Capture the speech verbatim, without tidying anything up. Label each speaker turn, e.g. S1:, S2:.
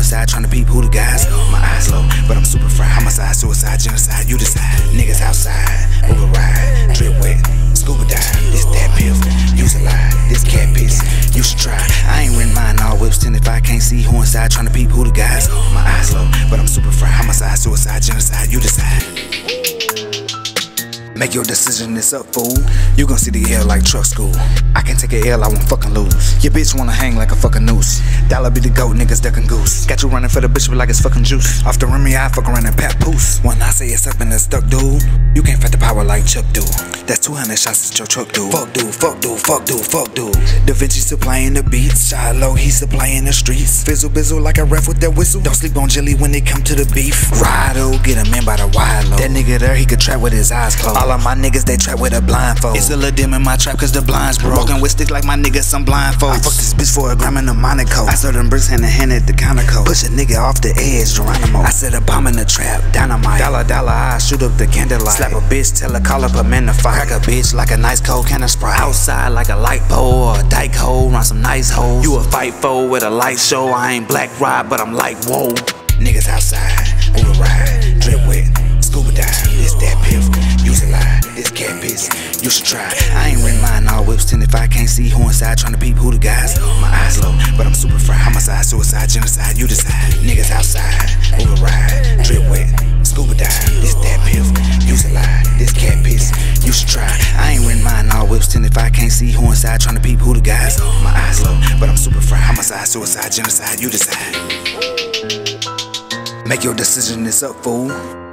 S1: inside trying to peep who the guys. My eyes low, but I'm super fried. Homicide, suicide, genocide, you decide. Niggas outside, Uber ride, drip wet, scuba dive. This that piff, use a lie. This cat piss, you should try. I ain't renting mine, all whips ten if I can't see who inside trying to peep who the guys. My eyes low, but I'm super fried. Homicide, suicide, genocide, you decide. Make your decision, it's up, fool. You gon' see the L like truck school. I can't take a L, I won't fucking lose. Your bitch wanna hang like a fucking noose. Dollar be the goat, niggas ducking goose. Got you running for the bitch like it's fucking juice. Off the Remy, I fuck around and papoose. When I say it's up and it's stuck, dude, you can't fight the power like Chuck do. That's two hundred shots at your truck, dude. Fuck dude, fuck dude, fuck dude, fuck dude. Da Vinci supplying the beats. Shiloh, he supplying the streets. Fizzle bizzle like a ref with that whistle. Don't sleep on jelly when it come to the beef. Rido, get him in by the wide low. That nigga there, he could trap with his eyes closed. All of my niggas, they trap with a blindfold. It's a little dim in my trap cause the blinds broke. Walking with sticks like my niggas, some blindfolds. I fuck this bitch for a gram in a Monaco. I serve them bricks hand in hand at the Conoco. Push a nigga off the edge, Geronimo. I set a bomb in the trap, dynamite. Dollar, dollar, I shoot up the candlelight. Slap a bitch, tell her call up a man to fight. Crack a bitch like a nice cold can of Sprite. Outside like a light pole or a dyke hole, run some nice hoes. You a fight foe with a light show. I ain't black ride, but I'm like, whoa. Niggas outside, Uber ride, drip wet, scuba dive. This that piff, use a lie. This cat piss, you should try. I ain't renting mine, all whips ten if I can't see who inside trying to peep who the guys. My eyes low, but I'm super fried. Homicide, suicide, genocide, you decide. Niggas outside, Uber ride, drip wet, scuba dive. This that piff, use a lie. This cat piss, you should try. I ain't renting mine, all whips ten if I can't see who inside trying to peep who the guys. My eyes low, but I'm super fried. Homicide, suicide, genocide, you decide. Make your decision, it's up, fool.